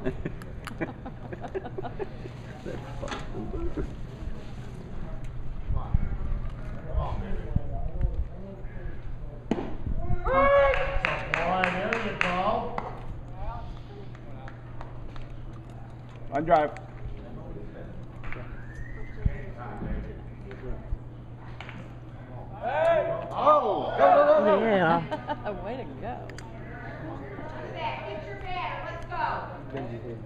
On drive. Oh! Go. Yeah. Way to go. Get your batter. Let's go.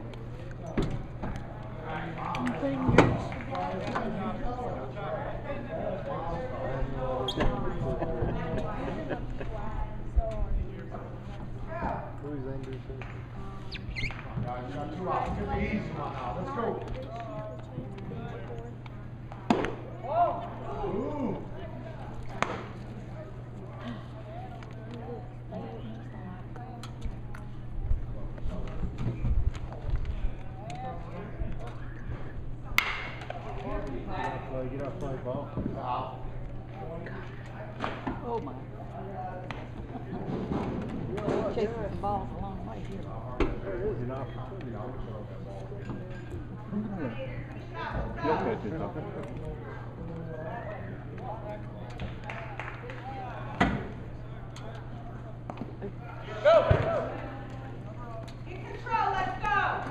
Who's Andrew? Guys, got 2 outs. Get the easy one now. Let's go. Ooh. Get off my ball. Oh my. Chasing the ball a long way here. There is an opportunity. You'll catch it though. In control. Let's go.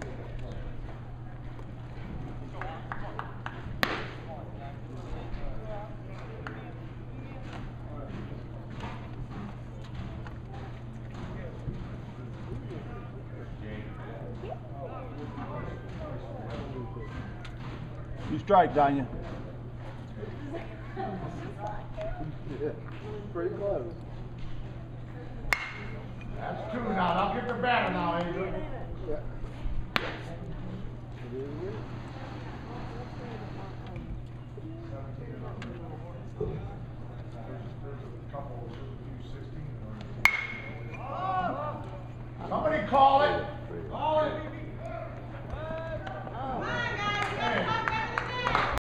You strike, Danya. Yeah, pretty close. That's 2 now. I'll get the batter now, Andrew. Yeah.